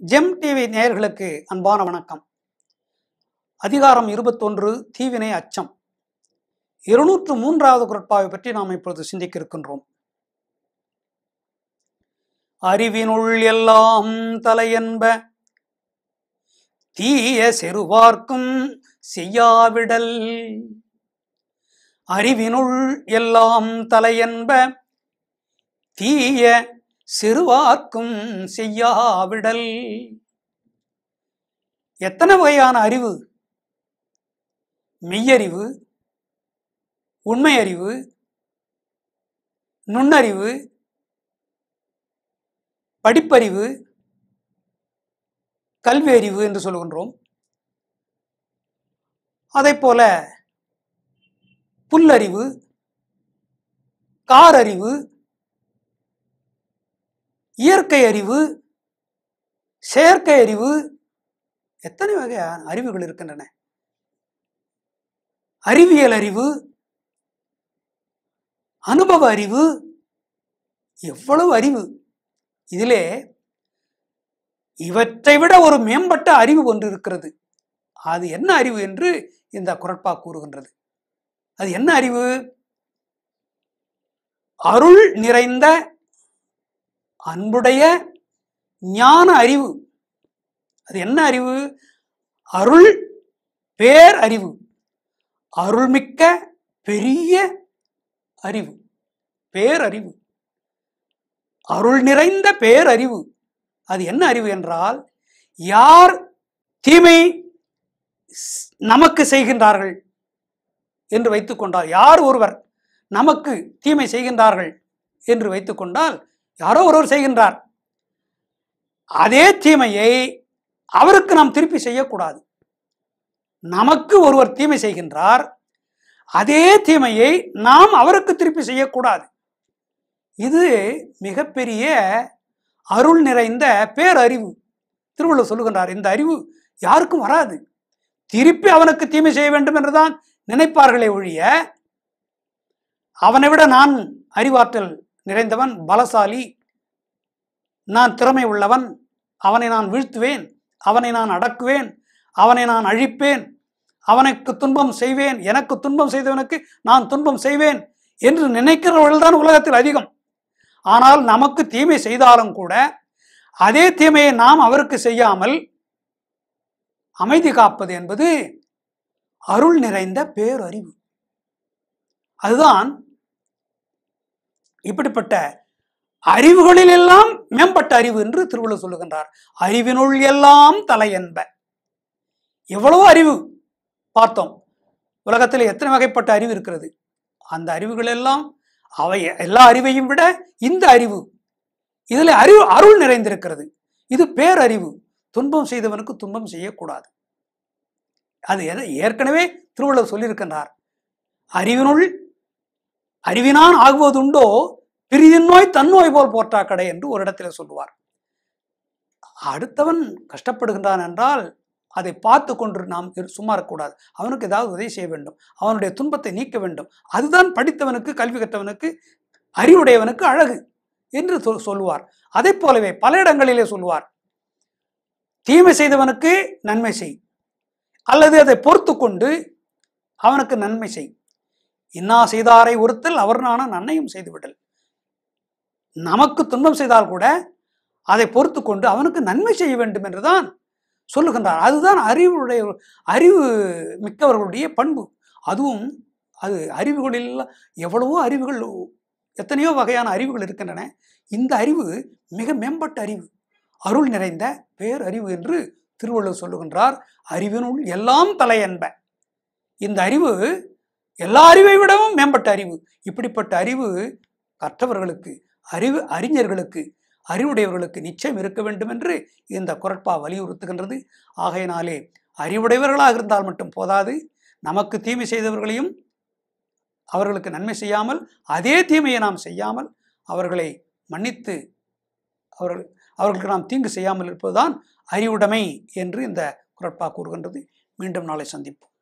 GeM TV நேயர்களுக்கு அன்பான வணக்கம். அதிகாரம் 21 தீவினை அச்சம். 203வது குறட்பாவை பற்றி நாம் இப்பொழுது சிந்திக்க இருக்கின்றோம். அறிவினுள் எல்லாம் தலையென்ப தீய செருவார்க்கும் செய்யாவிடல். அறிவினுள் எல்லாம் தலையென்ப தீய சிறுவார்க்கும் செய்யாவிடல். எத்தனை வகையான அறிவு? மெய்யறிவு, உண்மை அறிவு, நுண்ணறிவு, படிப்பறிவு, கல்வி அறிவு என்று சொல்கின்றோம். அதைப்போல புல்லறிவு, காரறிவு, இயற்கை அறிவு, செயற்கை அறிவு, எத்தனை வகையான அறிவுகள் இருக்கின்றன. அறிவியல் அறிவு, அனுபவ அறிவு, எவ்வளவு அறிவு! இதிலே இவற்றை விட ஒரு மேம்பட்ட அறிவு ஒன்று இருக்கிறது. அது என்ன அறிவு என்று இந்த குறட்பா கூறுகின்றது. அது என்ன அறிவு? அருள் நிறைந்த அன்புடைய ஞான அறிவு. அது என்ன அறிவு? அருள் பேர் அறிவு, அருள்மிக்க பெரிய அறிவு, பேரறிவு, அருள் நிறைந்த பேரறிவு. அது என்ன அறிவு என்றால், யார் தீமை நமக்கு செய்கின்றார்கள் என்று வைத்துக்கொண்டால், யார் ஒருவர் நமக்கு தீமை செய்கின்றார்கள் என்று வைத்துக்கொண்டால், யாரோ ஒருவர் செய்கின்றார், அதே தீமையை அவருக்கு நாம் திருப்பி செய்யக்கூடாது. நமக்கு ஒருவர் தீமை செய்கின்றார், அதே தீமையை நாம் அவருக்கு திருப்பி செய்யக்கூடாது. இது மிகப்பெரிய அருள் நிறைந்த பேரறிவு. திருவள்ளுவர் சொல்லுகின்றார், இந்த அறிவு யாருக்கும் வராது. திருப்பி அவனுக்கு தீமை செய்ய வேண்டும் என்றுதான் நினைப்பார்களே ஒழிய, அவனை விட நான் அறிவாற்றல் நிறைந்தவன், பலசாலி, நான் திறமை உள்ளவன், அவனை நான் வீழ்த்துவேன், அவனை நான் அடக்குவேன், அவனை நான் அழிப்பேன், அவனுக்கு துன்பம் செய்வேன், எனக்கு துன்பம் செய்தவனுக்கு நான் துன்பம் செய்வேன் என்று நினைக்கிறவர்கள் தான் உலகத்தில் அதிகம். ஆனால் நமக்கு தீமை செய்தாலும் கூட அதே தீமையை நாம் அவருக்கு செய்யாமல் அமைதி காப்பது என்பது அருள் நிறைந்த பேரறிவு. அதுதான் இப்படிப்பட்ட அறிவுகளில் எல்லாம் மேம்பட்ட அறிவு என்று திருவள்ளுவர் சொல்லுகின்றார். அறிவினுள் எல்லாம் தலை என்ப. எவ்வளவோ அறிவு பார்த்தோம். உலகத்தில் எத்தனை வகைப்பட்ட அறிவு இருக்கிறது. அந்த அறிவுகள் எல்லாம், அவை எல்லா அறிவையும் விட இந்த அறிவு, இதில் அருள் நிறைந்திருக்கிறது. இது பேரறிவு. துன்பம் செய்தவனுக்கு துன்பம் செய்யக்கூடாது. அது ஏற்கனவே திருவள்ளுவர் சொல்லியிருக்கின்றார். அறிவினான் ஆகுவதுண்டோ பிரிதின் நோய் தன்னோய் போல் போற்றா கடை என்று ஒரு இடத்துல சொல்லுவார். அடுத்தவன் கஷ்டப்படுகின்றான் என்றால் அதை பார்த்து கொண்டு நாம் சும்மா இருக்கக்கூடாது. அவனுக்கு ஏதாவது உதவி செய்ய வேண்டும், அவனுடைய துன்பத்தை நீக்க வேண்டும். அதுதான் படித்தவனுக்கு, கல்வி கற்றவனுக்கு, அறிவுடையவனுக்கு அழகு என்று சொல்லுவார். அதை போலவே பல இடங்களிலே சொல்லுவார், தீமை செய்தவனுக்கு நன்மை செய், அல்லது அதை பொறுத்து கொண்டு அவனுக்கு நன்மை செய். இன்னா செய்தாரை ஒருத்தல் அவர் நான நன்மையும் செய்துவிடல். நமக்கு துன்பம் செய்தால் கூட அதை பொறுத்து கொண்டு அவனுக்கு நன்மை செய்ய வேண்டும் என்றுதான் சொல்லுகின்றார். அதுதான் அறிவு மிக்கவர்களுடைய பண்பு. அதுவும் அது அறிவுகளில் எவ்வளவோ அறிவுகள், எத்தனையோ வகையான அறிவுகள் இருக்கின்றன. இந்த அறிவு மிக மேம்பட்ட அறிவு, அருள் நிறைந்த பேரறிவு என்று திருவள்ளுவர் சொல்லுகின்றார். அறிவினுள் எல்லாம் தலை என்ப. இந்த அறிவு எல்லா அறிவை விடவும் மேம்பட்ட அறிவு. இப்படிப்பட்ட அறிவு கற்றவர்களுக்கு, அறிஞர்களுக்கு, அறிவுடையவர்களுக்கு நிச்சயம் இருக்க வேண்டும் என்று இந்த குறட்பா வலியுறுத்துகின்றது. ஆகையினாலே அறிவுடையவர்களாக இருந்தால் மட்டும் போதாது, நமக்கு தீமை செய்தவர்களையும் அவர்களுக்கு நன்மை செய்யாமல், அதே தீமையை நாம் செய்யாமல் அவர்களை மன்னித்து அவர்களுக்கு நாம் தீங்கு செய்யாமல் இருப்பதுதான் அறிவுடைமை என்று இந்த குறட்பா கூறுகின்றது. மீண்டும் நாளை சந்திப்போம்.